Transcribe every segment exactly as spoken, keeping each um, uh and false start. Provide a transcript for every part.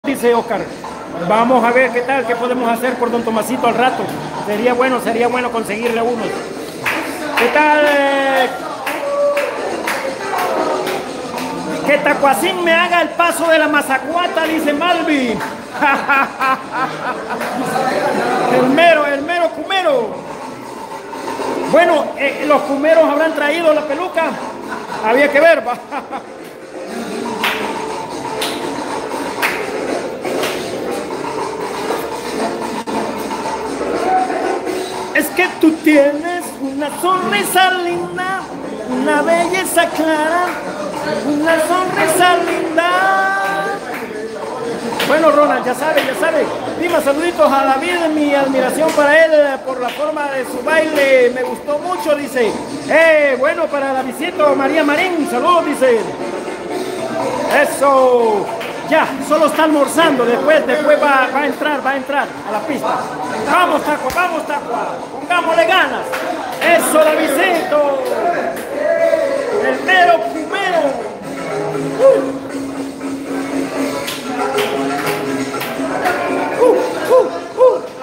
dice Oscar. Vamos a ver qué tal, qué podemos hacer por don Tomasito al rato. Sería bueno, sería bueno conseguirle unos. ¿Qué tal? Que Tacuacín me haga el paso de la Mazacuata, dice Malvi. El mero, el mero cumero. Bueno, eh, los cumeros habrán traído la peluca. Había que ver, va. Es que tú tienes una sonrisa linda, una belleza clara, una sonrisa linda. Bueno, Ronald, ya sabe, ya sabe. Dime saluditos a David, mi admiración para él por la forma de su baile, me gustó mucho, dice. Eh, bueno, para la visita María Marín, saludos, dice. Eso. Ya, solo está almorzando, después, después va, va a entrar, va a entrar a la pista. Vamos, Taco, vamos, Taco, pongámosle ganas. Eso, Davidcito. El mero primero. Uh. Uh, uh, uh, uh.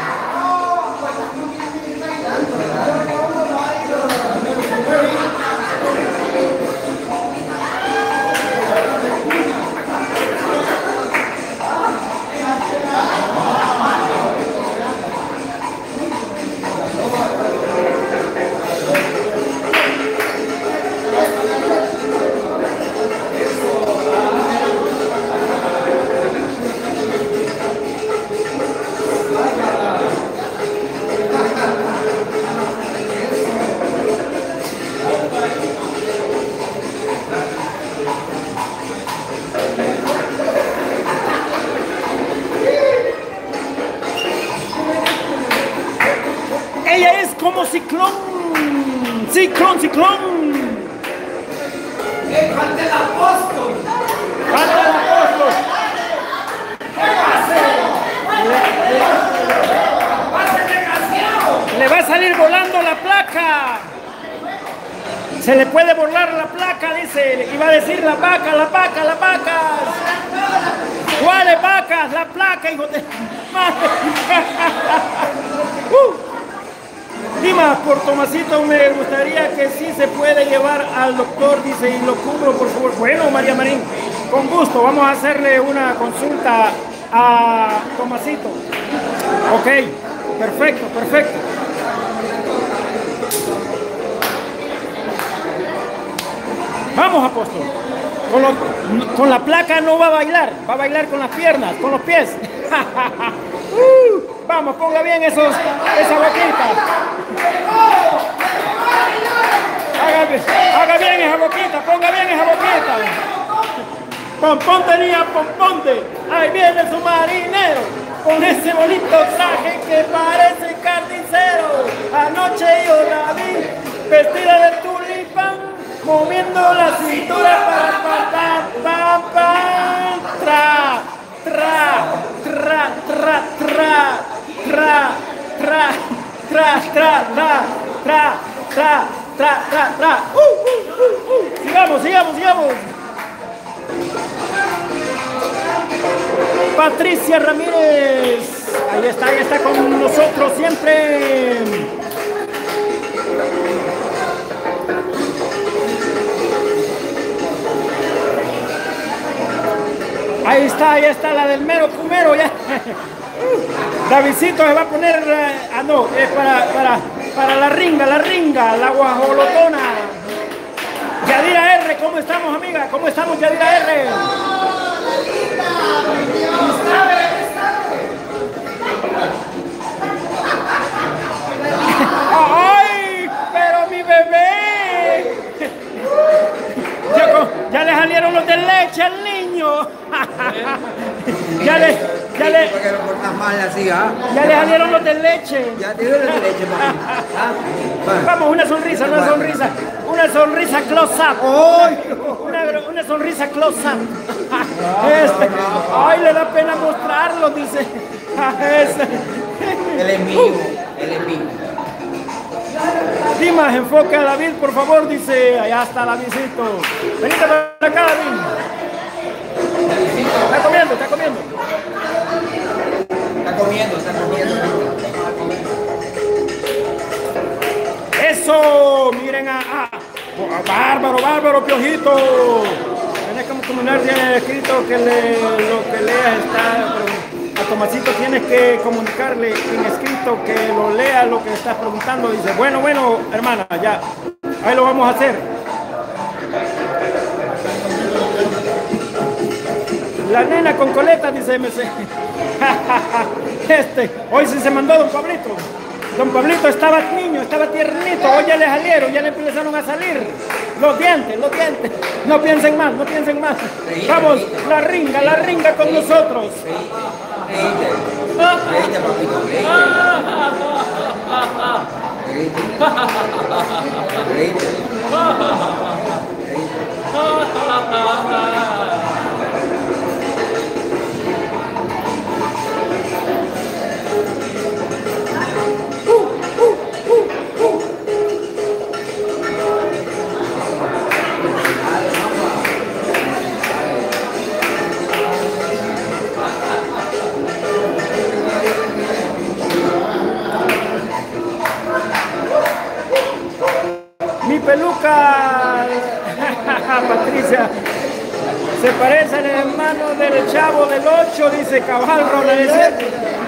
Ella es como ciclón, ciclón, ciclón. ¡Que falta el apóstol! ¡Falta el apóstol! ¿Qué va a hacer? ¡Pase desgraciado! Le va a salir volando la placa. Se le puede volar la placa, dice. Iba a decir la vaca, la vaca, las vacas. ¿Cuáles vacas? La placa, hijo de madre. uh. Dimas, por Tomasito me gustaría que sí se puede llevar al doctor, dice, y lo cubro, por favor. Bueno, María Marín, con gusto, vamos a hacerle una consulta a Tomasito. Ok, perfecto, perfecto. Vamos, apóstol. Con, lo, con la placa no va a bailar, va a bailar con las piernas, con los pies. uh, vamos, ponga bien esos, esa boquita. Haga, haga bien esa boquita, ponga bien esa boquita. Pompón tenía pomponte, ahí viene su marinero, con ese bonito traje que parece carnicero. Anoche yo la vi, vestida de tulipán, moviendo la cintura para pa, pa, pa, pa, tra, tra, tra, tra, tra, tra, tra, tra, tra, tra, tra, tra, tra, tra, tra. Uh, uh, uh, uh. Sigamos, sigamos, sigamos. Patricia Ramírez, ahí está, ahí está con nosotros siempre. Ahí está, ahí está la del mero cumero ya. Davidcito se va a poner, eh, ah no, es para, para, para la ringa, la ringa, la guajolotona. Yadira R, ¿cómo estamos, amiga? ¿Cómo estamos, Yadira R? ¡Ay! ¡Pero mi bebé! Ya, ya le salieron los de leche al niño. ya le, ya le, ya le salieron los de leche. Ya te dieron los de leche, Vamos, una sonrisa, una sonrisa, una sonrisa close up. Una, una sonrisa close up. Este, ay, le da pena mostrarlo, dice. Él es mío, él es mío. Dimas, enfoca a David, por favor, dice. Allá está Davidcito. Venite para acá, David. Está comiendo, está comiendo. Está comiendo, está comiendo. Eso, miren a, a, a Bárbaro, Bárbaro, Piojito. Tienes que comunicar, tiene escrito que le, lo que leas está. A Tomasito tienes que comunicarle en escrito que lo lea lo que estás preguntando. Dice, bueno, bueno, hermana, ya. Ahí lo vamos a hacer. La nena con coleta, dice M C. Este, hoy sí se mandó don Pablito. Don Pablito estaba niño, estaba tiernito, hoy ya le salieron, ya le empezaron a salir los dientes, los dientes. No piensen más, no piensen más. Vamos, la ringa, la ringa con nosotros. Reíte, reíte, papito, reíte. Reíte. Reíte. Mi peluca, Patricia, se parece al hermano del Chavo del ocho, dice Cabal Ronald, ¿es cierto?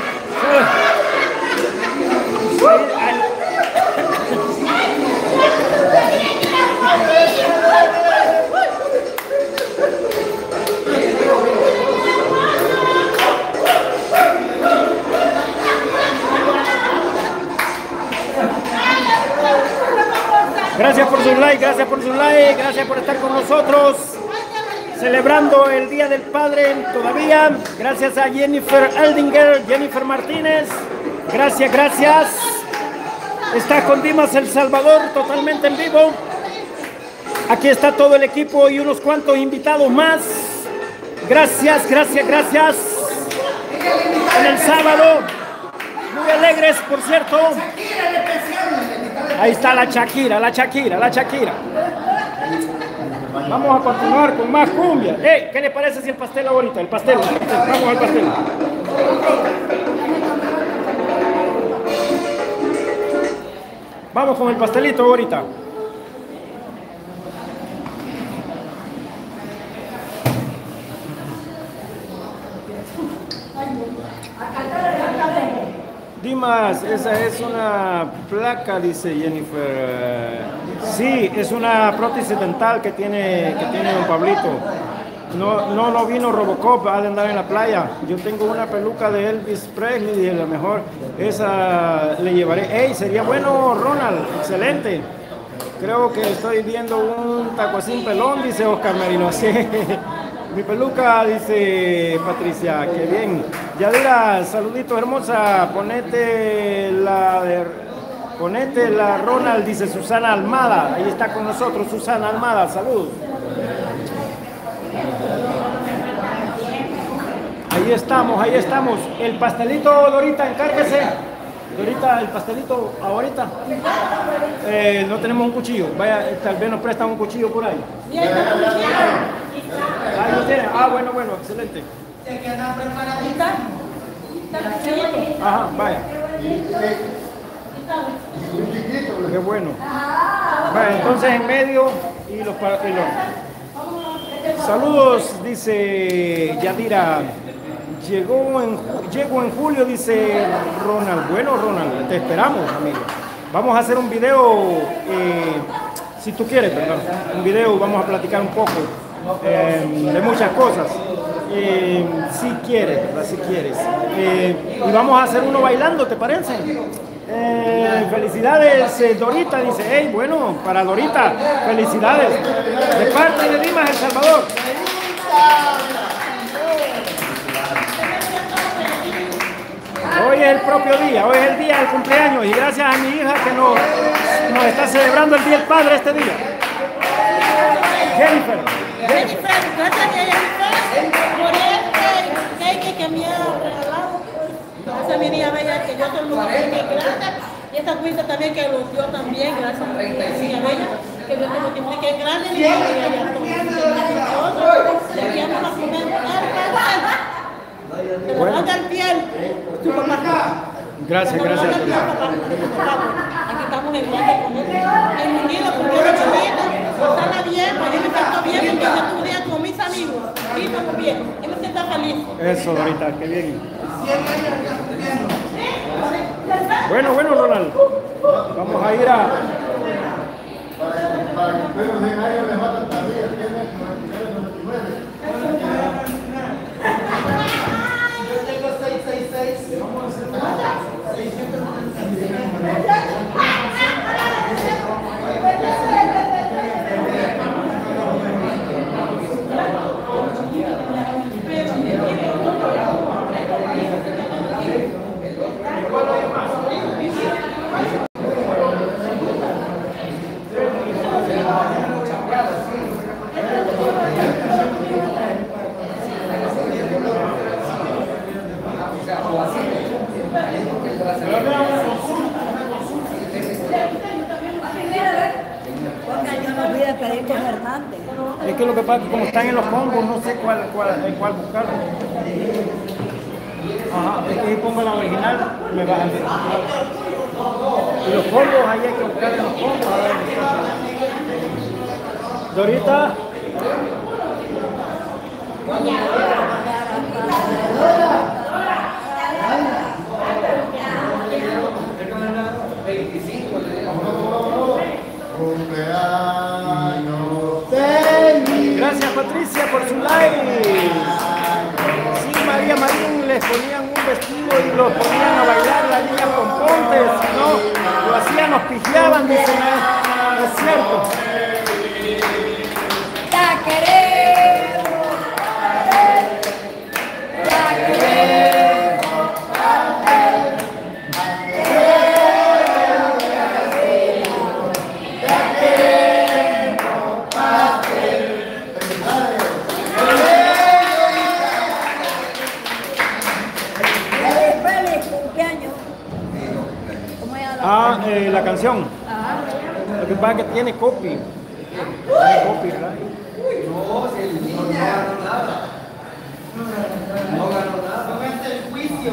Gracias por su like, gracias por su like, gracias por estar con nosotros, celebrando el Día del Padre todavía. Gracias a Jennifer Eldinger, Jennifer Martínez, gracias, gracias. Está con Dimas El Salvador totalmente en vivo. Aquí está todo el equipo y unos cuantos invitados más. Gracias, gracias, gracias. En el sábado, muy alegres, por cierto. Ahí está la Shakira, la Shakira, la Shakira. Vamos a continuar con más cumbia. Hey, ¿qué le parece si el pastel ahorita? El pastel, el pastel. Vamos al pastel. Vamos con el pastelito ahorita. Dimas, esa es una placa, dice Jennifer. Sí, es una prótesis dental que tiene, que tiene don Pablito. No, no, no vino Robocop, ha de andar en la playa. Yo tengo una peluca de Elvis Presley y a lo mejor esa le llevaré. ¡Ey! Sería bueno, Ronald, excelente. Creo que estoy viendo un tacuacín pelón, dice Oscar Merino. Sí. Mi peluca, dice Patricia, qué bien. Yadira, saludito hermosa, ponete la de, ponete la Ronald, dice Susana Almada. Ahí está con nosotros Susana Almada, salud. Ahí estamos, ahí estamos. El pastelito, Dorita, encárguese. Dorita, el pastelito ahorita. Eh, no tenemos un cuchillo. Vaya, tal vez nos prestan un cuchillo por ahí. Ahí lo tiene. Ah, bueno, bueno, excelente. Ajá, vaya. Qué bueno. Vaya, entonces en medio y los, y los... Saludos, dice Yadira. Llegó en, llegó en julio, dice Ronald. Bueno, Ronald, te esperamos, amigo. Vamos a hacer un video, eh, si tú quieres, ¿verdad? Un video, vamos a platicar un poco eh, de muchas cosas. Eh, si quieres, ¿verdad? Si quieres. Eh, y vamos a hacer uno bailando, ¿te parece? Eh, felicidades, eh, Dorita, dice, hey, bueno, para Dorita, felicidades. De parte de Dimas El Salvador. Hoy es el propio día, hoy es el día del cumpleaños y gracias a mi hija que nos, nos está celebrando el Día del Padre este día. Jennifer. Jennifer, gracias a Jennifer por este cake que me ha regalado. Gracias a mi niña bella que yo soy muy grande. Y esta cuenta también que lo dio también, gracias a mi niña bella, que yo tengo que que es grande y ella Queríamos a comer pero Bueno. no del piel, tu papá. Gracias, gracias. Aquí estamos en guardia con él. En unido, porque los chamitos, está bien, pues yo me siento bien, porque yo estuve un día con mis amigos. Sí, estamos bien. Yo me siento feliz. Eso, ahorita, qué bien. Bueno, bueno, Ronald. Vamos a ir a... Para que ustedes no digan, ay, le faltan todavía, tiene noventa y nueve, noventa y nueve. Yo tengo seiscientos sesenta y seis. Vamos a hacer seiscientos noventa y nueve. Es que lo que pasa es que como están en los combos, no sé cuál, cuál, cuál buscar. Ajá, es que si pongo la original, me va a hacer. Y los combos, ahí hay que buscar en los combos. A ver. Dorita. Gracias Patricia por su like. Sí, María Marín les ponían un vestido y los ponían a bailar la niña con pontes, no, lo hacían, nos pifiaban, dicen, ¿no es cierto? ¡La queremos! ¡La queremos! ¡Feliz cumpleaños! Ah, eh, la canción. Lo que pasa es que tiene copy. Tiene copyright. No, si el niño no ganó nada. No ganó nada. No es el juicio.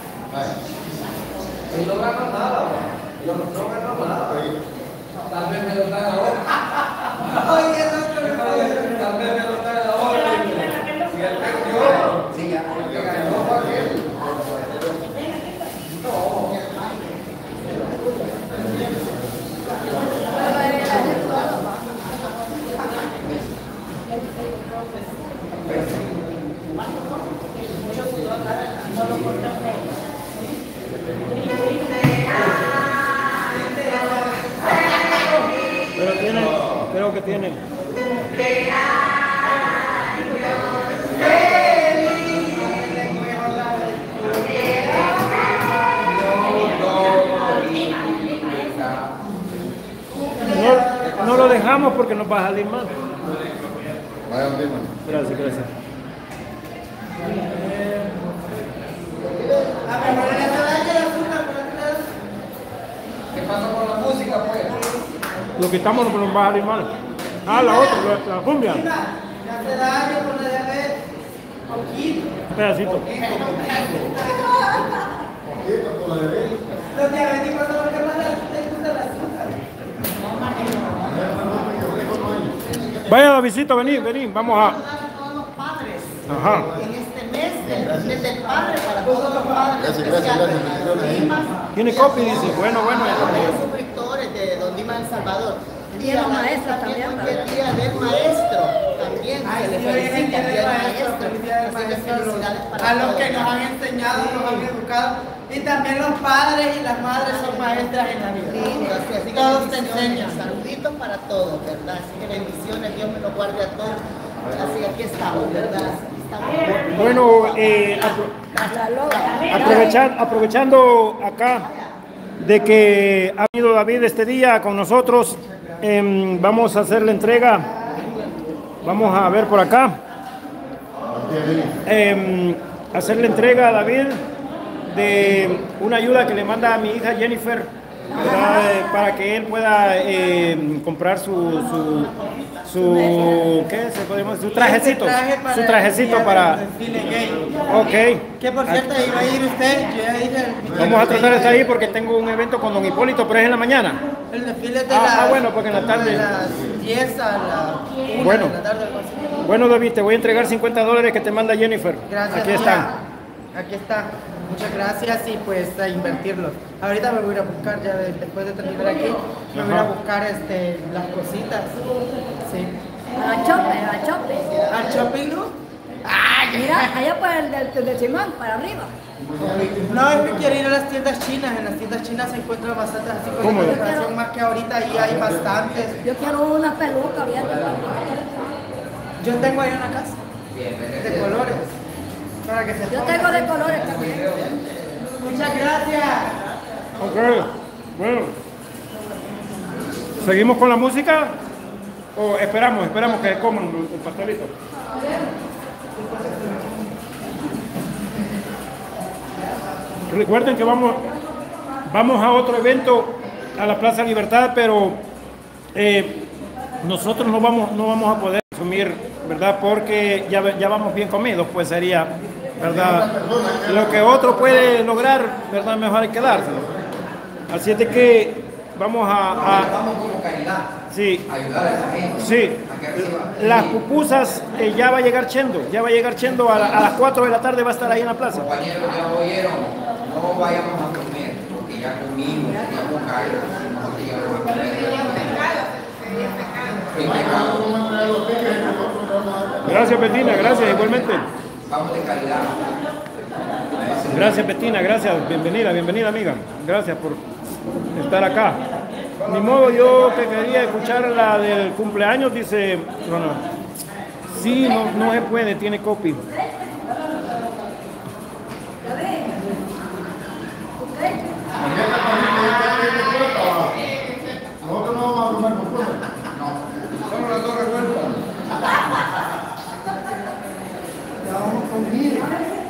Él no ganó nada. Yo no, no ganó nada. Tal vez me lo dan ahora. Oye, no, no, no. Tal vez me lo dan ahora. Si él perdió, sí, ya. El que ganó fue aquel. Pero tiene, creo que tiene. No, no lo dejamos porque nos va a salir mal. Vaya, prima. Gracias, gracias. A ver, pero le daña el azúcar, pero ¿Qué pasa con la música, pues? Lo quitamos porque nos va a salir mal. Ah, la otra, la, la cumbia. le hace daño con la diabetes. Poquito. Un pedacito. Poquito por la de él. Los diabéticos son los que más les gusta el azúcar. Vaya, Davidcito, vení, vení, vamos a... A todos los padres Ajá. en este mes, del mes del padre, para todos los padres. Gracias, gracias, gracias. Bendiciones. Tiene copy, dice. Bueno, bueno. Los suscriptores de Don Dima El Salvador. Y los maestros también, Hoy es el día del maestro. También Ay, se le sí, hoy es el felicita día al del maestro, maestro. felicidades al Así que maestro, felicidades para a los todos. que nos han enseñado, nos han educado. Y también los padres y las madres son maestras en la vida. Lindo, así, así que Todos te bendiciones, enseñan. saluditos para todos, ¿verdad? Así que bendiciones, Dios me los guarde a todos. Así que aquí estamos, ¿verdad? Aquí estamos. Bueno, eh, apro- Hasta luego. aprovechan- aprovechando acá de que ha venido David este día con nosotros, em, vamos a hacer la entrega. Vamos a ver por acá. Em, hacer la entrega a David de una ayuda que le manda a mi hija Jennifer ¿verdad? Eh, para que él pueda eh, comprar su, su, su, ¿qué se podemos decir? Su trajecito, su trajecito para... Ok. Que por cierto, iba a ir usted, yo iba a ir el... Vamos a tratar de estar ahí porque tengo un evento con don Hipólito, pero es en la mañana. El desfile de Ah, las... ah, bueno, porque en la tarde- de las diez a la una Bueno. de la tarde, algo así. Bueno, David, te voy a entregar cincuenta dólares que te manda Jennifer. Gracias. Aquí tía. están. Aquí está. Muchas gracias y pues a invertirlos. Ahorita me voy a ir a buscar, ya de- después de terminar aquí, me voy a ir a Ajá. buscar este, las cositas. Sí. A chope, a chope. ¿Al shopping, no? Mira, allá por el del de Simón, para arriba. No, es que quiero ir a las tiendas chinas. En las tiendas chinas se encuentran bastantes así con ¿Cómo? decoración, más que ahorita ahí hay bastantes. Yo quiero una peluca, fíjate. Yo tengo ahí una casa de colores. Para que se Yo ponga. tengo de colores también. Muchas gracias. Ok, bueno. ¿Seguimos con la música? ¿O esperamos, esperamos que coman el pastelito? Recuerden que vamos, vamos a otro evento a la Plaza Libertad, pero eh, nosotros no vamos, no vamos a poder consumir, ¿verdad? Porque ya, ya vamos bien comidos, pues sería, ¿verdad? Lo que otro puede lograr, ¿verdad? Mejor hay que dárselo. Así es de que vamos a... a Vamos como caridad. sí, Ayudar a esa gente. sí. A que reciba. Las pupusas eh, ya va a llegar Chendo, ya va a llegar Chendo a, la- a las cuatro de la tarde, va a estar ahí en la plaza. Compañeros, ya oyeron, no vayamos a comer, porque ya comimos, ya con carga, nosotros ya vamos a comer. Sin pecado. Gracias, Bettina, gracias, igualmente. Vamos de calidad. Gracias, Bettina, gracias, bienvenida, bienvenida, amiga. Gracias por estar acá. Ni modo, yo que quería escuchar la del cumpleaños, dice, no, no. Sí, no, no se puede, tiene copy. Nosotros no vamos a comer con fruta. Solo las dos revueltas. Ya vamos con vida.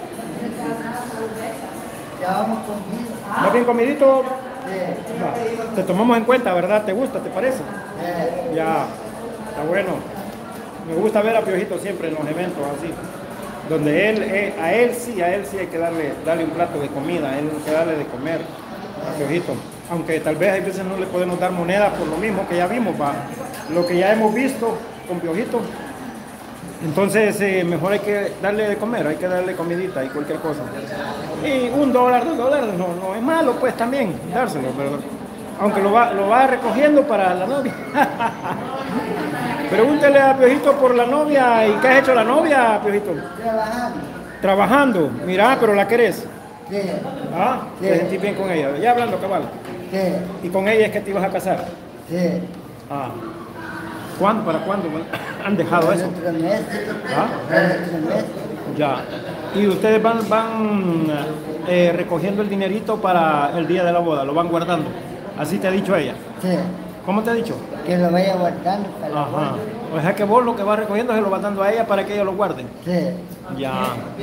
Ya vamos con vida. ¿Más bien comidito? Va, te tomamos en cuenta, ¿verdad? ¿Te gusta? ¿Te parece? Ya, está bueno. Me gusta ver a Piojito siempre en los eventos así. Donde él, eh, a él sí, a él sí hay que darle, darle un plato de comida, a él hay que darle de comer a Piojito. Aunque tal vez hay veces no le podemos dar moneda por lo mismo que ya vimos, va. Lo que ya hemos visto con Piojito. Entonces, eh, mejor hay que darle de comer, hay que darle comidita y cualquier cosa. Y un dólar, dos dólares, no, no es malo, pues también dárselo, pero aunque lo va, lo va recogiendo para la novia. Pregúntele a Piojito por la novia. ¿Y qué has hecho la novia, Piojito? Trabajando. Trabajando. Mira, pero la querés. Sí. ¿Ah? Te Sí. sentís bien con ella. Ya hablando, cabal. Sí. Y con ella es que te ibas a casar. Sí. Ah. ¿Cuándo? ¿Para cuándo han dejado eso? Otro mes. ¿Ah? Otro mes. Ya. Y ustedes van, van eh, recogiendo el dinerito para el día de la boda, lo van guardando. Así te ha dicho ella. Sí. ¿Cómo te ha dicho? Que lo vaya guardando para la Ajá. boda. O sea que vos lo que vas recogiendo se lo vas dando a ella para que ella lo guarde. Sí. Ya.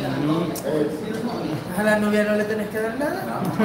A la novia no le tenés que dar nada.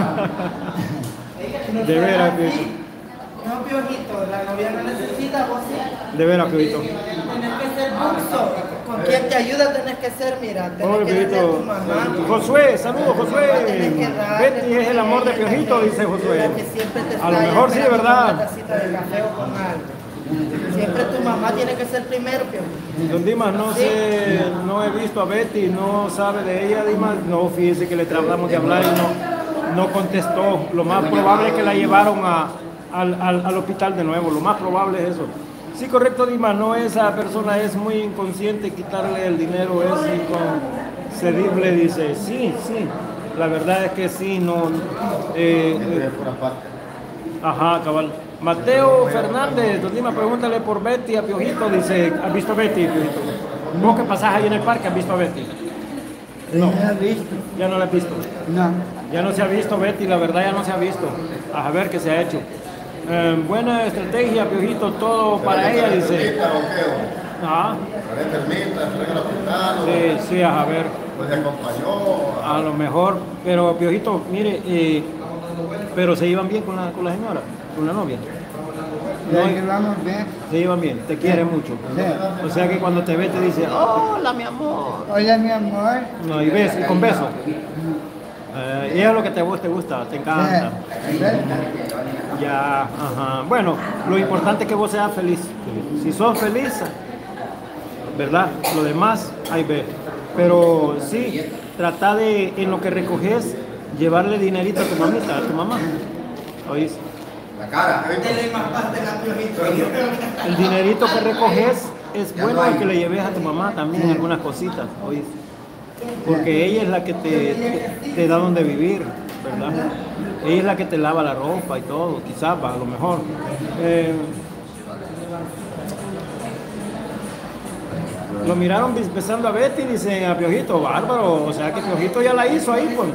De veras, Piojito. No, Piojito, la novia no necesita, vos sí. De veras, Piojito. Tenés que ser buzo. Con quien te ayuda tenés que ser, mira. Tenés Oye, que darle a tu Piojito. mamá. Josué, saludos, Josué. Tenés que darle, Betty es el amor de Piojito, dice Josué. La que siempre te A lo está mejor sí, esperando ¿verdad? con una tacita de café o con algo. Siempre tu mamá tiene que ser primero, Piojito. Don Dimas, no sé, no he visto a Betty, no sabe de ella, Dimas. No, fíjese que le tratamos de hablar y no, no contestó. Lo más probable es que la llevaron a, al, al, al hospital de nuevo, lo más probable es eso. Sí, correcto, Dimas, no, esa persona es muy inconsciente, quitarle el dinero es inconcebible, dice. Sí, sí, la verdad es que sí, no. Eh, eh, ajá, cabal. Mateo Fernández, don Dima, pregúntale por Betty a Piojito, dice, ¿has visto a Betty, Piojito? Vos que pasás ahí en el parque, ¿has visto a Betty? No. ¿No has visto? Ya no la has visto. No. Ya no se ha visto Betty, la verdad ya no se ha visto. A ver qué se ha hecho. Eh, buena estrategia, Piojito, todo para ella, dice. Ah, sí, sí, a ver. Pues se acompañó. A lo mejor, pero Piojito, mire, eh, Pero se llevan bien con la, con la señora, con la novia. Ya llevamos bien. Se llevan bien, te quiere mucho. Sí. O sea que cuando te ve te dice, hola mi amor. Hola, mi amor. No, y ves, y con besos. Eh, y es lo que te, te gusta, te encanta. Sí. Ya, ajá. Bueno, lo importante es que vos seas feliz. Si sos feliz, ¿verdad? Lo demás, ahí ve. Pero sí, trata de, en lo que recoges, llevarle dinerito a tu mamita, a tu mamá. ¿Oís? La cara. El dinerito que recoges es bueno el que le lleves a tu mamá también algunas cositas, ¿oís? Porque ella es la que te, te, te da donde vivir, ¿verdad? Ella es la que te lava la ropa y todo, quizás, a lo mejor. Eh, lo miraron besando a Betty y dicen a Piojito, bárbaro, o sea que Piojito ya la hizo ahí, pues.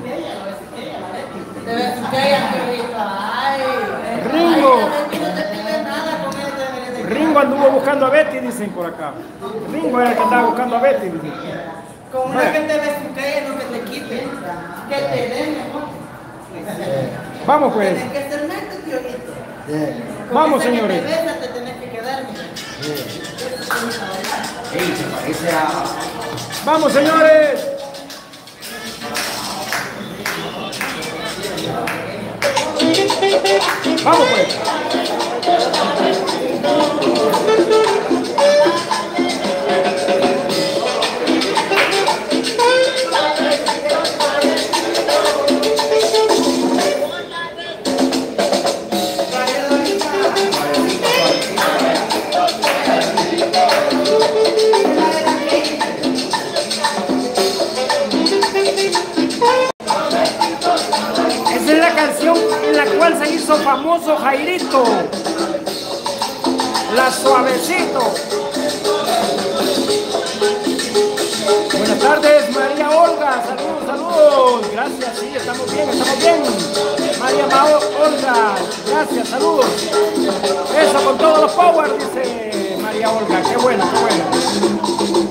Ringo. Ringo anduvo buscando a Betty, dicen por acá. Ringo era el que andaba buscando a Betty, dicen. Con una que te besuquee, no que te quite, que te den mejor. Vamos pues. Tienes que ser neto, Piojito. Con Vamos, esa que señores. te besa, te tenés que quedar. Ey, se parece a... Vamos, señores. Vamos pues. Esa es la canción en la cual se hizo famoso Jairito. La Suavecito. Buenas tardes, María Olga. Saludos, saludos. Gracias, sí, estamos bien, estamos bien. María Mao Olga. Gracias, saludos. Eso con todos los power, dice María Olga. Qué bueno, qué bueno.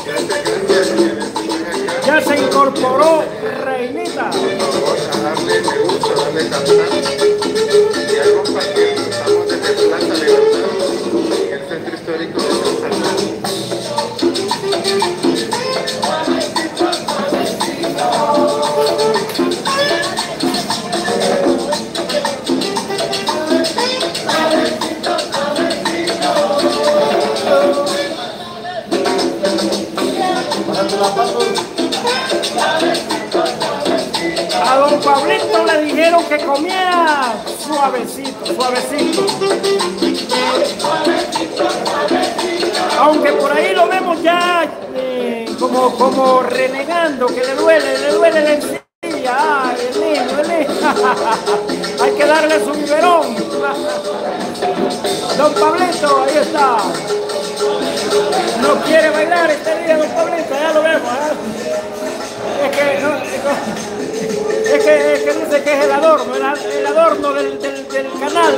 Ya se incorporó Reinita. Darle me gusta, darle cantar y a compartir. Estamos desde Plaza Libertad, en el centro histórico de San Salvador. A don Pablito le dijeron que comiera suavecito, suavecito. Aunque por ahí lo vemos ya eh, como, como renegando, que le duele, le duele la encía. Ay, el niño, el niño. Hay que darle su biberón. Don Pablito, ahí está. No quiere bailar este día, don Pablito, ya lo vemos. ¿eh? Es que, no, es, que, es que dice que es el adorno, el, el adorno del, del, del canal.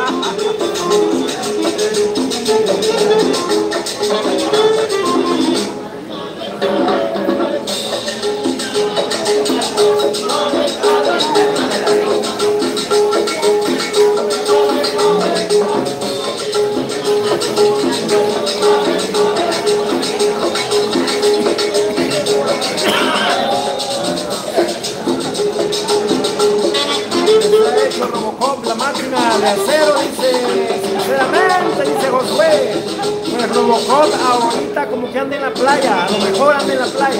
Robocop, la máquina de acero, dice, sinceramente, dice Josué. Pues Robocop ahorita como que anda en la playa, a lo mejor anda en la playa.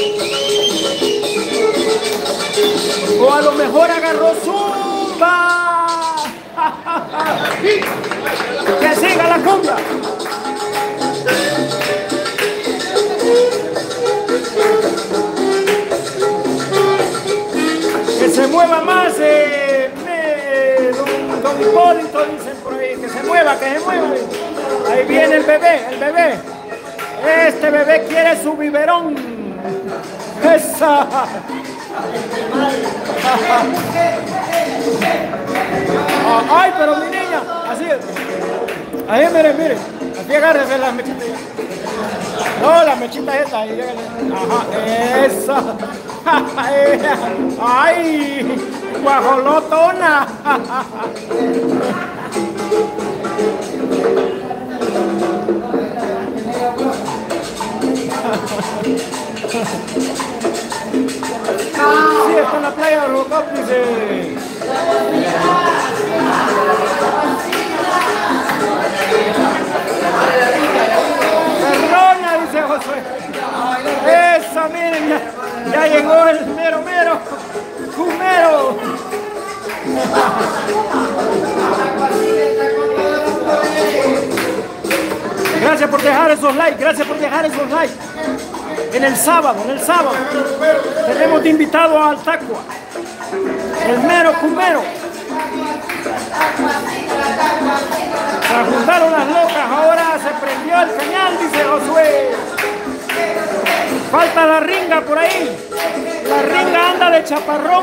O a lo mejor agarró zumba. Que siga la cumbia. Que se mueva más, eh, eh, don, don Hipólito, dicen por ahí, que se mueva, que se mueva. Ahí viene el bebé, el bebé. Este bebé quiere su biberón. Esa. Ay, pero mi niña, así es. Ahí, miren, miren. Así agárrese las mechitas. No, las mechitas estas. Ahí, ajá, esa. ¡Ay! ¡Guajolotona! Sí, está en la playa de Robocop, dice. Perdona, dice Josué. Eso, miren, ya, ya llegó el mero mero. ¡Cumero! Gracias por dejar esos likes, gracias por dejar esos likes. En el sábado, en el sábado, tenemos de invitado al Tacua, el mero cumero. Se juntaron las locas, ahora se prendió el cañal, dice Josué. Falta la ringa por ahí. La ringa anda de chaparrón.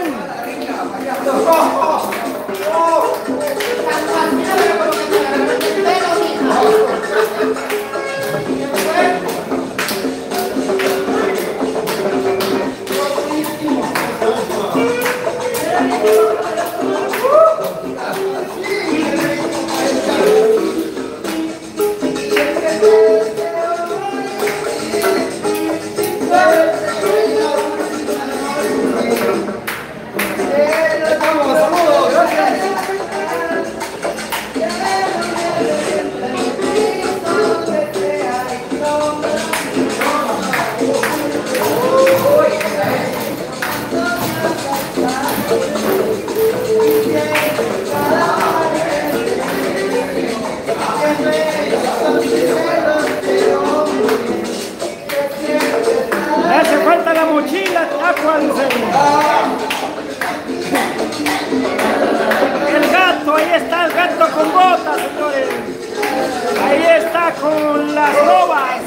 El gato, ahí está el gato con botas, señores. Ahí está con las lobas.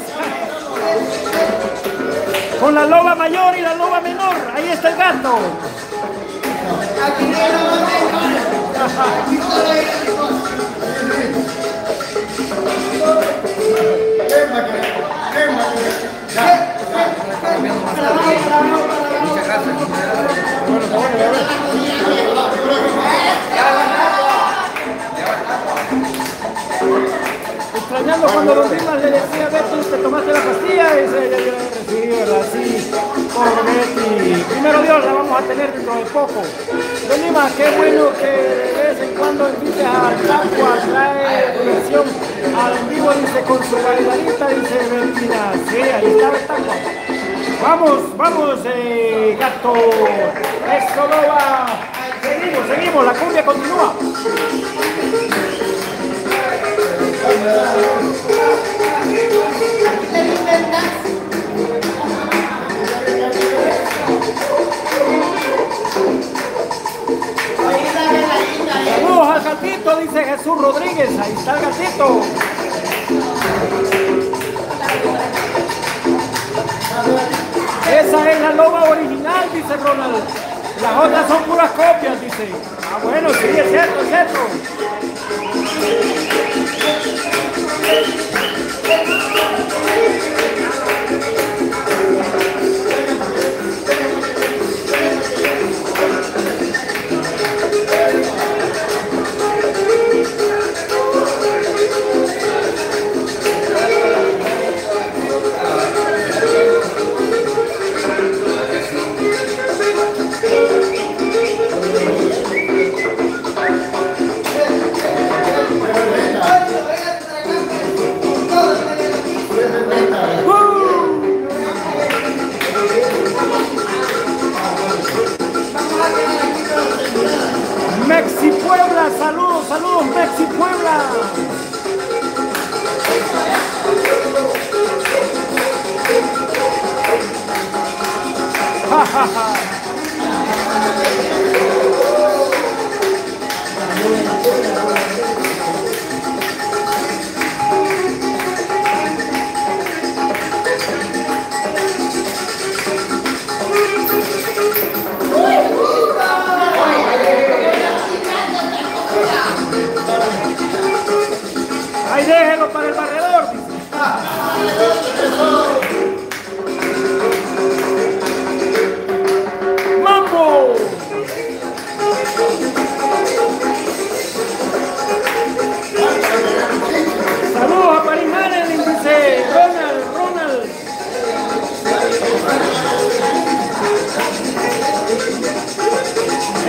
Con la loba mayor y la loba menor. Ahí está el gato. Muchas gracias. Extrañando cuando Don Dimas le decía a Betty, ¿te tomaste la pastilla? Y dice, ya yo la recibí, ¿verdad? Sí, pobre Betty. Primero Dios, la vamos a tener dentro de poco. Don Dimas, qué bueno que de vez en cuando invites al campo a traer diversión al vivo, dice, con su bailarita, dice Bettina. Sí, ahí está Betagua. Vamos, vamos, eh, gato. Eso no va. Seguimos, seguimos, la cumbia continúa. Saludos al gatito, dice Jesús Rodríguez. Ahí está el gatito. Esa es la loba original, dice Ronald. Las otras son puras copias, dice. Ah, bueno, sí, es cierto, es cierto. Mexi Puebla, saludos, saludos, Mexi Puebla. Ja, ja, ja. Ahí déjelo para el barredor.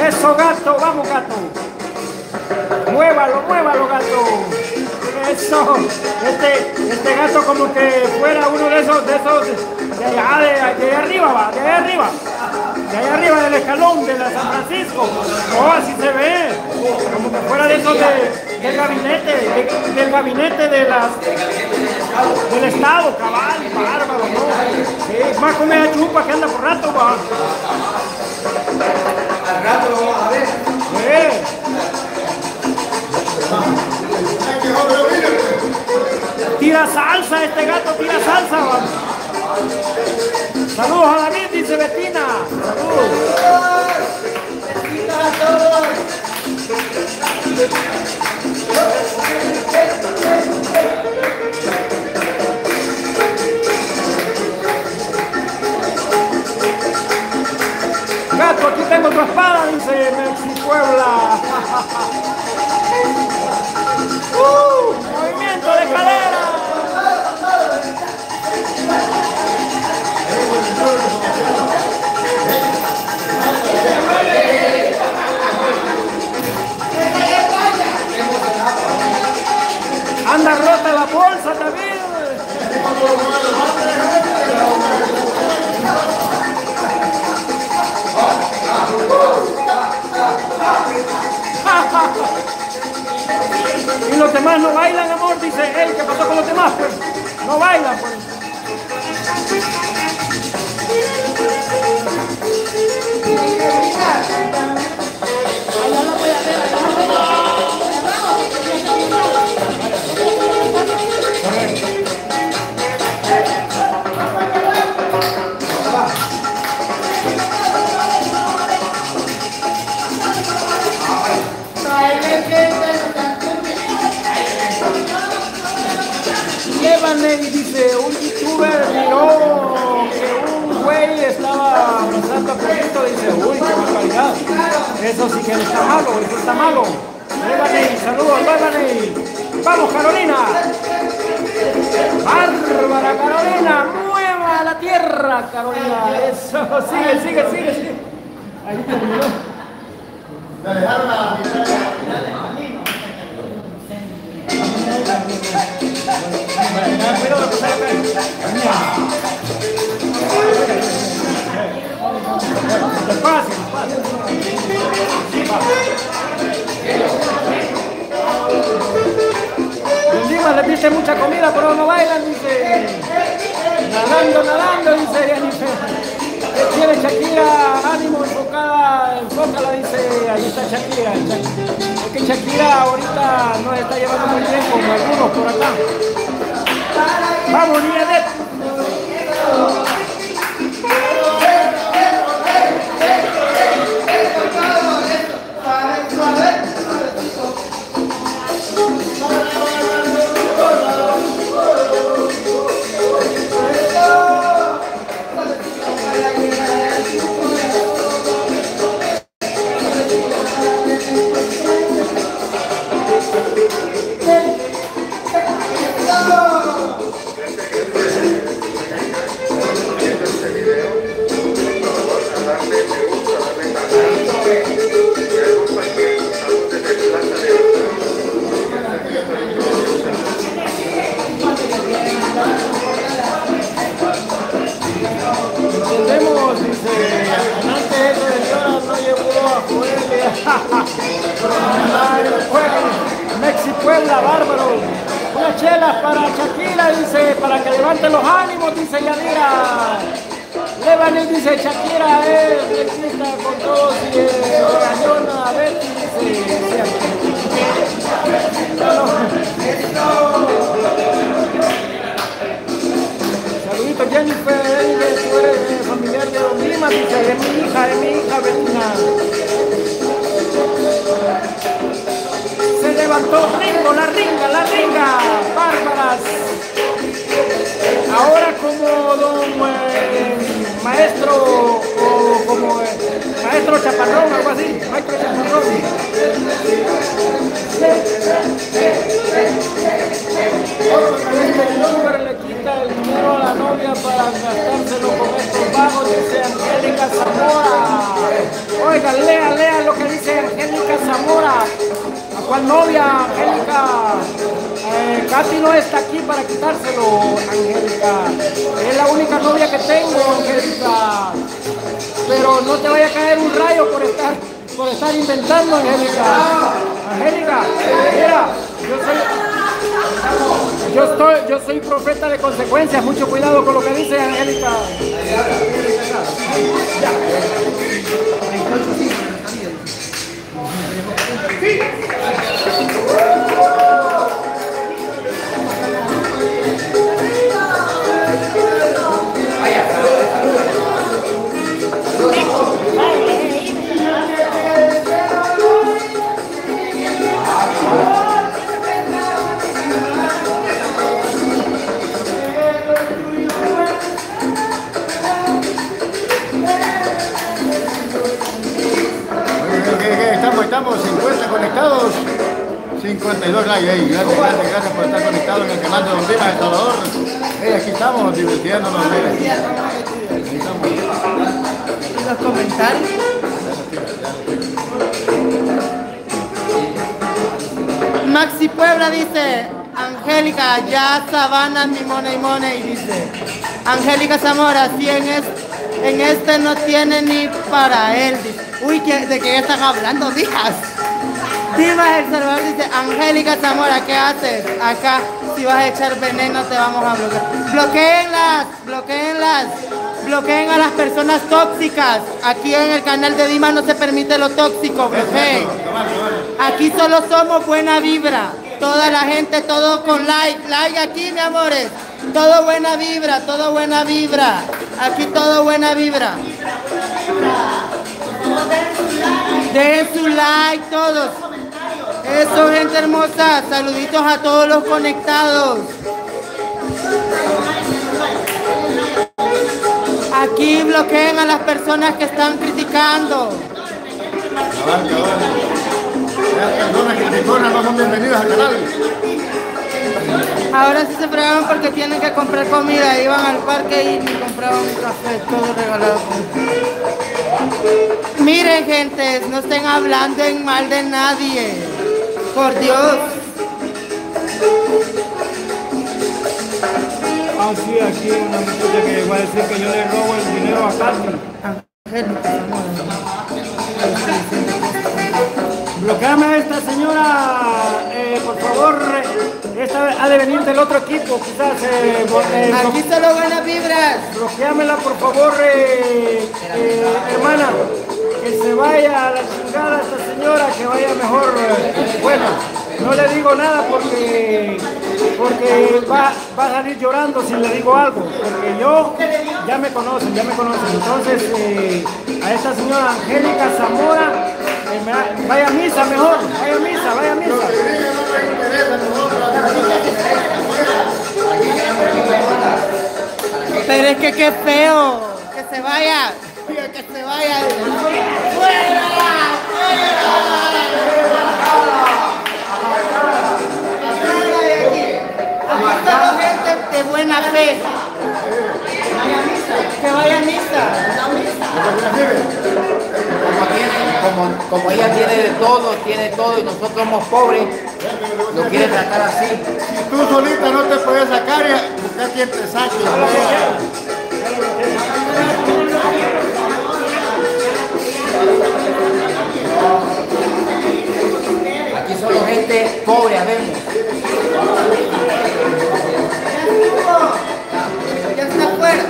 Eso, gato, vamos, gato. Muévalo, muévalo, gato. Eso. Este, este gato como que fuera uno de esos, de esos, de allá, de, de allá arriba, va, de allá arriba. De allá arriba del escalón de la San Francisco. Oh, así se ve. Como que fuera de esos de, del gabinete, de, del gabinete de las, del Estado, cabal, bárbaro, ¿no? Sí, más con esa chupa que anda por rato, va. Al rato lo vamos a ver. Sí. Tira salsa, este gato tira salsa, va. Saludos a David, dice Betina. Saludos. Besitos a todos. Gato, aquí tengo tu espada, dice Mexi Puebla. uh, movimiento de cadera. Anda rota la bolsa también. Y los demás no bailan, amor, dice él. ¿Qué pasó con los demás? Pues no bailan, pues. Y dice, un youtuber miró que un güey estaba abrazando a Pedrito, dice, uy, qué barbaridad. Eso sí que está malo, eso está malo. Llévale, saludos, llévale. Vamos, Carolina. Bárbara, Carolina, mueva la tierra, Carolina. Eso, sigue, sigue, sigue, sigue. Ahí terminó. Me dejaron a la mitad. Despacio, encima le piste mucha comida, pero no bailan, dice. Nadando, nadando, dice Jennifer. Quiere Shakira, ánimo, enfocada, enfócala, dice. Ahí está Shakira. Es que Shakira ahorita no está llevando muy bien como algunos por acá. Vamos, niña de... Mexi Puebla, bárbaro. Unas chelas para Shakira, dice, para que levante los ánimos, dice Yadira. Lebanon dice, Shakira es flexible con todos y regañona a Betty, dice. Saludito Jennifer, tú eres familiar de Don Lima, dice, es mi hija, es mi hija Bettina. Se levantó Ringo, la ringa, la ringa, bárbaras. Ahora como don eh, maestro o como eh, maestro Chaparrón, algo así, maestro Chaparrón. Este youtuber le quita el dinero a la novia para gastárselo con estos vagos, dice Angélica Zamora. Oiga, lea, lea lo que Zamora. ¿A cuál novia, Angélica? Eh, Katy no está aquí para quitárselo, Angélica. Es la única novia que tengo, Angélica. Pero no te vaya a caer un rayo por estar, por estar inventando, Angélica. Angélica, mira, yo soy, yo, estoy, yo soy profeta de consecuencias. Mucho cuidado con lo que dice, Angélica. Estamos cincuenta conectados, cincuenta y dos likes ahí. Gracias, gracias, gracias por estar conectados en el canal de Don Dimas El Salvador. Hey, aquí estamos divirtiéndonos. ¿Y los comentarios? Maxi Puebla dice, Angélica, ya Sabana mi money money, dice. Angélica Zamora, si en este, en este no tiene ni para él, dice. Uy, ¿de qué están hablando, hijas? Dimas El Salvador dice, Angélica Zamora, ¿qué haces? Acá, si vas a echar veneno, te vamos a bloquear. Bloqueenlas, bloqueenlas, bloqueen a las personas tóxicas. Aquí en el canal de Dimas no se permite lo tóxico, bloqueen. Aquí solo somos buena vibra. Toda la gente, todo con like, like aquí, mi amores. Todo buena vibra, todo buena vibra. Aquí todo buena vibra. Dejen su like todos. Eso, gente hermosa. Saluditos a todos los conectados. Aquí bloqueen a las personas que están criticando. Las personas criticonas no son bienvenidas al canal. Ahora sí se fregaron porque tienen que comprar comida. Iban al parque y compraban un café, todo regalado. Miren, gente, no estén hablando en mal de nadie. Por Dios. Ah, sí, aquí una muchacha que va a decir que yo le robo el dinero a Katy. Bloqueame a esta señora, eh, por favor. Esta ha de venir del otro equipo, quizás. Eh, eh, Aquí solo buenas vibras. Bloqueámela, por favor, eh, eh, hermana. Que se vaya a la chingada esta señora, que vaya mejor. Eh, bueno, no le digo nada porque, porque va, va a salir llorando si le digo algo. Porque yo, ya me conocen, ya me conocen. Entonces, eh, a esta señora Angélica Zamora, eh, me, vaya a misa mejor, vaya a misa, vaya a misa. Pero es que qué feo. Que se vaya. Que se vaya. ¡Fuera! Aquí solo gente de buena fe. Que vaya a misa. Como, tiene, como, como ella tiene de todo, tiene todo y nosotros somos pobres, lo quiere tratar así. Si tú solita no te puedes sacar, busca quien te saque. Aquí solo gente pobre, habemos. Ya está afuera.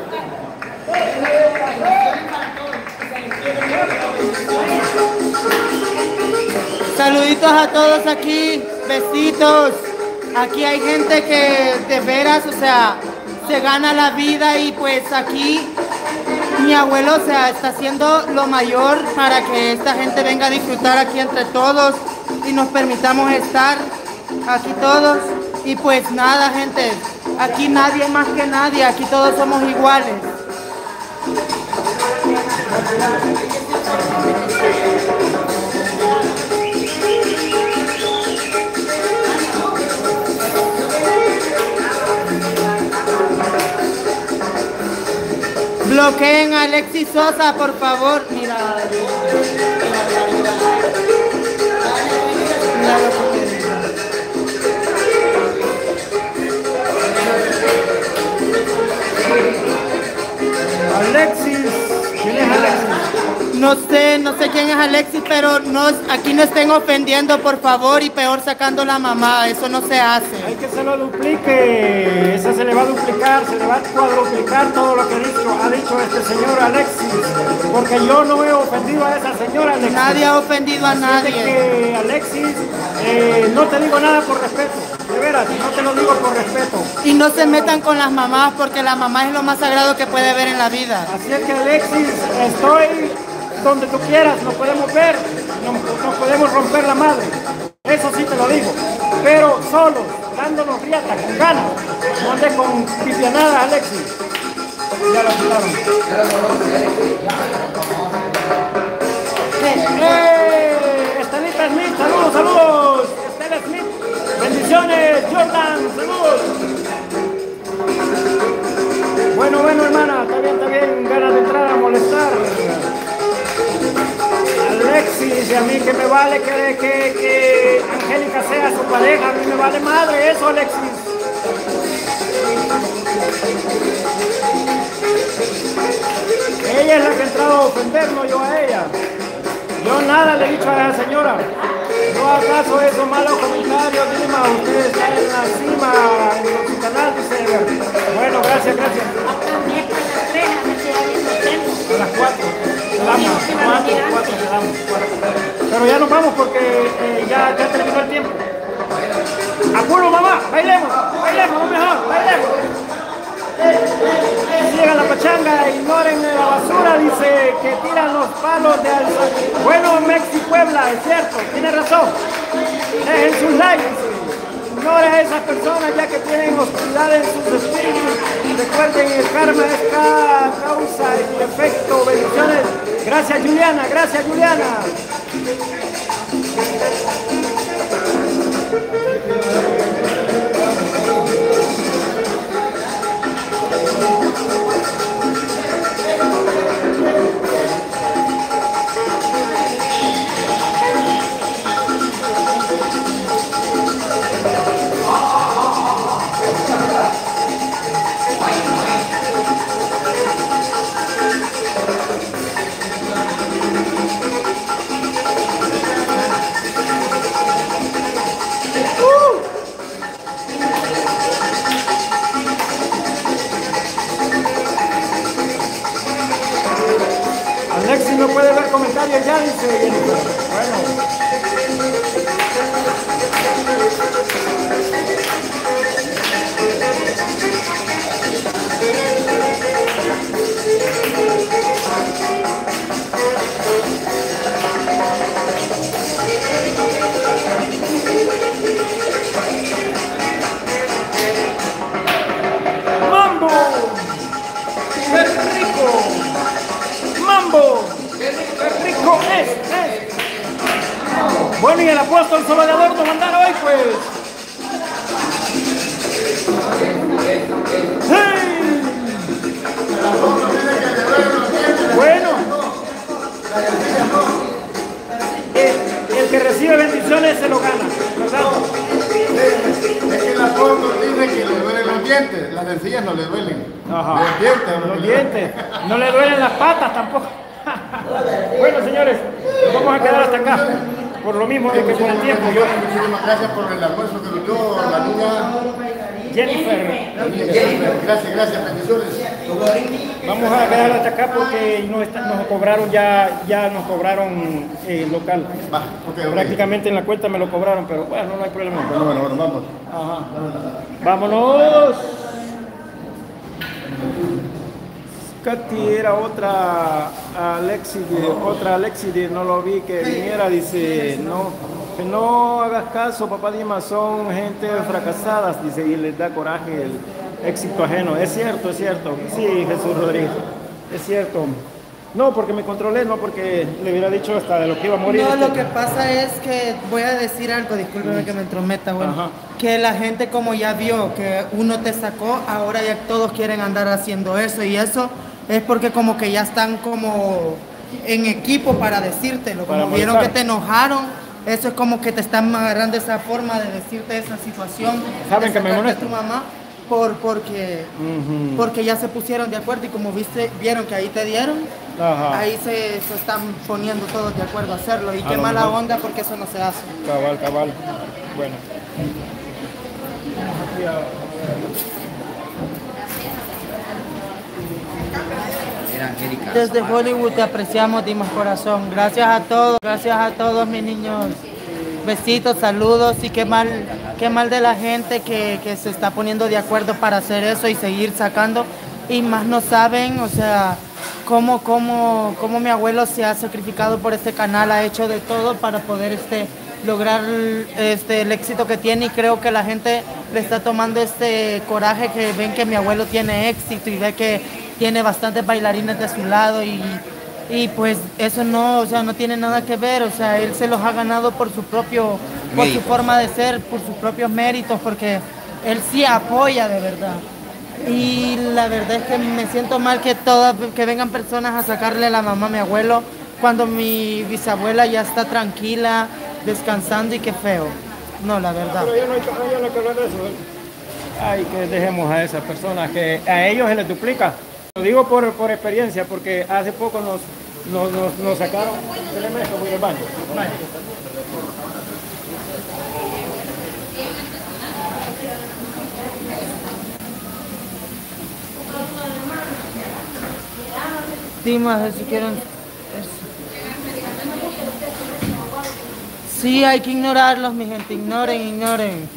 Saluditos a todos aquí, besitos. Aquí hay gente que de veras, o sea, se gana la vida y pues aquí mi abuelo, o sea, está haciendo lo mayor para que esta gente venga a disfrutar aquí entre todos y nos permitamos estar aquí todos. Y pues nada, gente, aquí nadie más que nadie, aquí todos somos iguales. Bloqueen a Alexis Sosa, por favor. Mira. no sé, no sé quién es Alexis, pero no, aquí no estén ofendiendo, por favor, y peor sacando la mamá, eso no se hace. Hay que se lo duplique, eso se le va a duplicar, se le va a cuadruplicar todo lo que ha dicho, ha dicho este señor Alexis, porque yo no he ofendido a esa señora Alexis. Nadie ha ofendido a Así nadie. de que, Alexis, eh, no te digo nada por respeto, de veras, no te lo digo por respeto. Y no se metan con las mamás, porque la mamá es lo más sagrado que puede haber en la vida. Así es que, Alexis, estoy donde tú quieras, nos podemos ver, nos, nos podemos romper la madre, eso sí te lo digo, pero solos, dándonos riata, con ganas, no andes con pipianadas, Alexis. Ya lo quitaron. ¡Eh! Estelita Smith, saludos, saludos. Estela Smith, bendiciones. Jordan, saludos. Bueno, bueno, hermana, está bien, está bien, ganas de entrar a molestar. Alexis, y a mí que me vale que, que, que Angélica sea su pareja, a mí me vale madre eso, Alexis. Ella es la que ha entrado a ofender, no yo a ella. Yo nada le he dicho a la señora. No acaso esos malos comentarios, Dima, usted está en la cima, en su canal, dice. Bueno, gracias, gracias. A las cuatro, le damos, cuatro, cuatro, le damos, cuatro. Pero ya nos vamos porque eh, ya, ya terminó el tiempo. Apuro, mamá, bailemos, bailemos, lo mejor, bailemos. Llega la pachanga, ignoren la basura, dice que tiran los palos de alza. Bueno, Mexi Puebla, es cierto, tiene razón. Dejen sus likes, ignoren a esas personas ya que tienen hostilidad en sus espíritus. Recuerden, el karma es cada causa y efecto. Bendiciones. Gracias, Juliana, gracias, Juliana. Alexis no puede ver comentarios ya, dice Jennifer. Bueno. ¡Mambo! ¡Qué rico! ¡Mambo! ¡Qué rico es! es. Bueno, y el apóstol Salvador nos mandaron hoy, pues. ¡Sí! Bueno. El, el que recibe bendiciones se lo gana, ¿verdad? Es que la foto dice que le duelen los dientes, las encías no le duelen. Ajá. Los dientes, no Los le dientes. No le duelen las patas tampoco. Bueno, señores, nos vamos a quedar hasta acá. Por lo mismo de que con el tiempo yo... Muchísimas gracias por el almuerzo que nos dio la niña Jennifer. Jennifer. Gracias, gracias, bendiciones. Vamos a quedar hasta acá porque nos, está- nos cobraron ya, ya nos cobraron el local. Va, ok, ok. Prácticamente en la cuenta me lo cobraron, pero bueno, no hay problema. Bueno, bueno, bueno, vamos. Ajá. Vámonos. Katy era otra Alexi, de, otra Alexi, de, no lo vi que viniera, dice, no, que no hagas caso, papá Dima, son gente fracasadas, dice, y les da coraje el éxito ajeno. Es cierto, es cierto, sí, Jesús Rodríguez, es cierto. No, porque me controlé, no porque le hubiera dicho hasta de lo que iba a morir. No, lo que pasa es que voy a decir algo, discúlpeme que me entrometa, bueno, Ajá. que la gente como ya vio que uno te sacó, ahora ya todos quieren andar haciendo eso y eso es porque como que ya están como en equipo para decírtelo, Para como vieron molestar. que te enojaron, eso es como que te están agarrando esa forma de decirte esa situación, Saben de que me sacarte molesto. tu mamá por porque Ujú. porque ya se pusieron de acuerdo y como viste vieron que ahí te dieron, Ajá. ahí se, se están poniendo todos de acuerdo a hacerlo. Y A qué lo mala mejor. onda porque eso no se hace. Cabal, cabal. Bueno. Mira, Angélica. Desde Hollywood te apreciamos, Dimas Corazón. Gracias a todos, gracias a todos mis niños. Besitos, saludos y qué mal, qué mal de la gente que, que se está poniendo de acuerdo para hacer eso y seguir sacando. Y más no saben, o sea, cómo, cómo, cómo mi abuelo se ha sacrificado por este canal, ha hecho de todo para poder este, lograr este, el éxito que tiene y creo que la gente le está tomando este coraje que ven que mi abuelo tiene éxito y ve que tiene bastantes bailarines de su lado y, y pues eso no, o sea, no tiene nada que ver, o sea, él se los ha ganado por su propio, por su forma de ser, por sus propios méritos, porque él sí apoya de verdad. Y la verdad es que me siento mal que todas, que vengan personas a sacarle a la mamá a mi abuelo cuando mi bisabuela ya está tranquila, descansando y qué feo. No, la verdad. Pero ya no hay, ya no hay que hablar de eso. Ay, que dejemos a esas personas, que a ellos se les duplica. Lo digo por, por experiencia, porque hace poco nos, nos, nos, nos sacaron. Espérame, que voy al baño. Vaya. Dimas, si quieren... Sí, hay que ignorarlos, mi gente. Ignoren, ignoren.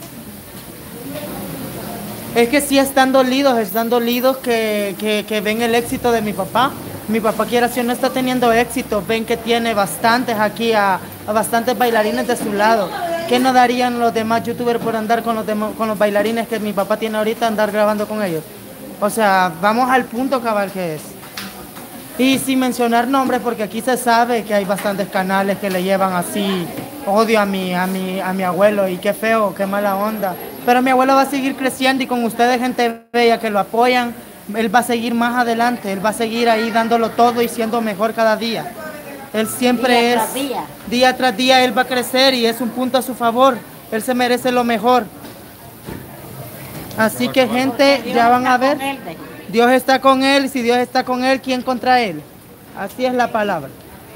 Es que sí están dolidos, están dolidos que, que, que ven el éxito de mi papá. Mi papá, quiera si no está teniendo éxito, ven que tiene bastantes aquí, a, a bastantes bailarines de su lado. ¿Qué no darían los demás youtubers por andar con los, demo, con los bailarines que mi papá tiene ahorita, andar grabando con ellos? O sea, vamos al punto cabal que es. Y sin mencionar nombres, porque aquí se sabe que hay bastantes canales que le llevan así odio a mi, a mi, a mi abuelo y qué feo, qué mala onda. Pero mi abuelo va a seguir creciendo y con ustedes, gente bella que lo apoyan, él va a seguir más adelante, él va a seguir ahí dándolo todo y siendo mejor cada día. Él siempre Día es, tras día. día tras día él va a crecer y es un punto a su favor. Él se merece lo mejor. Así que gente, ya van a ver. Dios está con él y si Dios está con él, ¿quién contra él? Así es la palabra.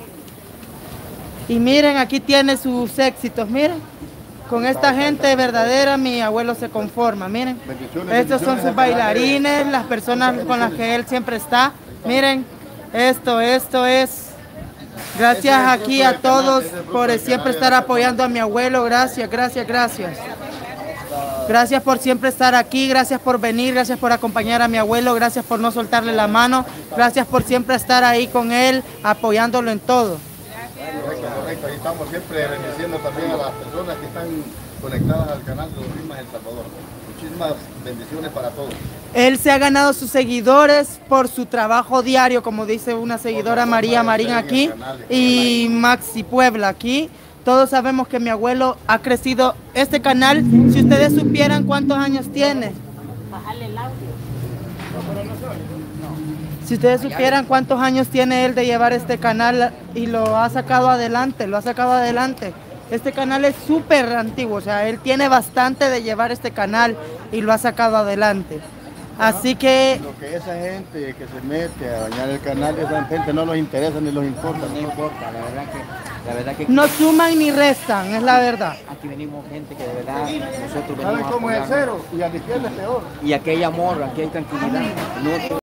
Y miren, aquí tiene sus éxitos, miren. Con esta gente verdadera mi abuelo se conforma, miren. Estos son sus bailarines, las personas con las que él siempre está. Miren, esto, esto es... Gracias aquí a todos por siempre estar apoyando a mi abuelo. Gracias, gracias, gracias. Gracias por siempre estar aquí, gracias por venir, gracias por acompañar a mi abuelo, gracias por no soltarle la mano, gracias por siempre estar ahí con él, apoyándolo en todo. Correcto, correcto. Ahí estamos siempre bendiciendo también a las personas que están conectadas al canal de los Dimas El Salvador. Muchísimas bendiciones para todos. Él se ha ganado sus seguidores por su trabajo diario, como dice una seguidora María Marín aquí, y Maxi Puebla aquí. Todos sabemos que mi abuelo ha crecido este canal. Si ustedes supieran cuántos años tiene. Bajarle el audio. Si ustedes supieran cuántos años tiene él de llevar este canal y lo ha sacado adelante, lo ha sacado adelante. Este canal es súper antiguo, o sea, él tiene bastante de llevar este canal y lo ha sacado adelante. Así que... Lo que esa gente que se mete a dañar el canal, esa gente no los interesa ni los importa. No importa, la verdad que, la verdad que no suman ni restan, es la verdad. aquí venimos gente que de verdad nosotros venimos ¿Saben a cómo es el apoyar. cero? Y a la izquierda es peor. Y aquí hay amor, aquí hay tranquilidad. No